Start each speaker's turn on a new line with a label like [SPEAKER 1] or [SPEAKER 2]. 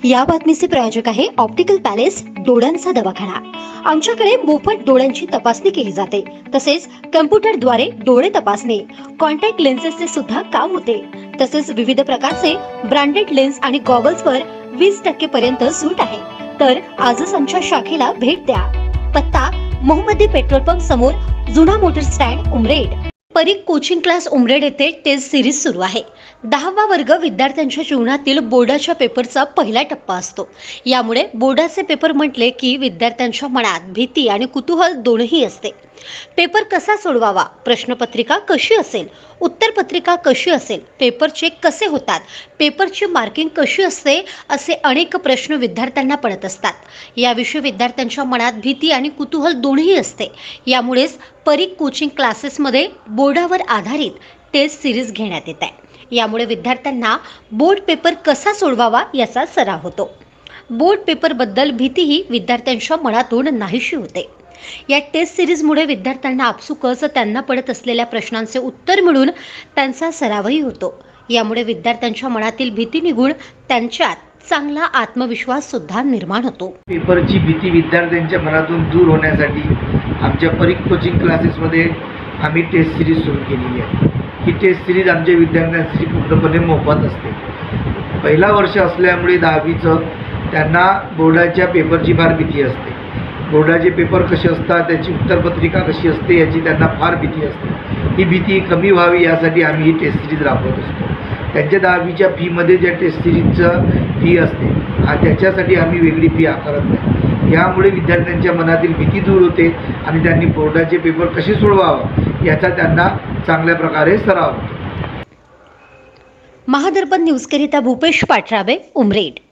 [SPEAKER 1] या बातमीचे प्रायोजक आहे ऑप्टिकल पॅलेस डोळ्यांचा दवाखाना। आमच्याकडे मोफत डोळ्यांची तपासणी केली जाते, तसेच कम्प्युटरद्वारे डोळे तपासणी, कॉन्टॅक्ट लेन्सेसचे सुद्धा काम होते। तसेच विविध प्रकारचे ब्रँडेड लेन्स आणि गॉगल्सवर 20% पर्यंत सूट आहे। तर आजच आमच्या शाखेला भेट द्या। पत्ता मोहम्मदी पेट्रोल पंप समोर, जुना motor stand, Umred. Parikh coaching class Umred येथे टेस्ट सिरीज सुरू आहे। 10वा वर्ग विद्यार्थ्यांच्या जीवनातील बोर्डाच्या पेपरचा पहिला टप्पा असतो। यामुळे बोर्डाचे पेपर म्हटले की विद्यार्थ्यांच्या मनात भीती आणि कुतूहल दोन्ही असते। पेपर कसा सोडवावा, प्रश्नपत्रिका कशी असेल, उत्तरपत्रिका कशी असेल, पेपर चेक कसे होतात, पेपरची मार्किंग कशी असते, असे अनेक प्रश्न विद्यार्थ्यांना पडत असतात। याविषयी विद्यार्थ्यांच्या मनात भीती आणि कुतूहल दोन्ही असते। यामुळेच परीख कोचिंग क्लासेसमध्ये बोर्डावर आधारित टेस्ट सिरीज घेण्यात येत आहे। यामुळे विद्यार्थ्यांना बोर्ड पेपर कसा सोडवावा याचा सराव होतो। बोर्ड पेपर बद्दल भीतीही विद्यार्थ्यांच्या मनातून नाहीशी होते। या टेस्ट सिरीजमुळे विद्यार्थ्यांना आपसुकच त्यांना पडत असलेल्या प्रश्नांचे उत्तर मिळून त्यांचा सरावही होतो। यामुळे विद्यार्थ्यांच्या मनातील भीती निघून त्यांच्यात चांगला आत्मविश्वास सुद्धा निर्माण होतो।
[SPEAKER 2] पेपरची भीती विद्यार्थ्यांच्या मनातून दूर होण्यासाठी आमच्या परीख कोचिंग क्लासेसमध्ये आम्ही टेस्ट सिरीज सुरू केलेली आहे। ही टेस्ट सिरीज आमच्या विद्यार्थ्यांसाठी पूर्णपणे मोफत असते। पहिला वर्ष असल्यामुळे 10वीचं त्यांना बोर्डाच्या पेपरची फार भीती असते। बोर्डाचे पेपर कसे असतात, त्याची उत्तरपत्रिका कशी असते याची त्यांना फार भीती असते। ही भीती कमी व्हावी यासाठी आम्ही ही टेस्ट सिरीज राबवत असतो। त्यांच्या 10वीच्या फीमध्ये ज्या टेस्ट सिरीजचं फी असते त्याच्यासाठी आम्ही वेगळी फी आकारत नाही। यामुळे विद्यार्थ्यांच्या मनातील भीती दूर होते आणि त्यांनी बोर्डाचे पेपर कसे सोडवावं याचा त्यांना चांगल्या प्रकारे सराव होतो।
[SPEAKER 1] महादर्पण न्यूजकरिता भूपेश पाटराबे, उमरेड।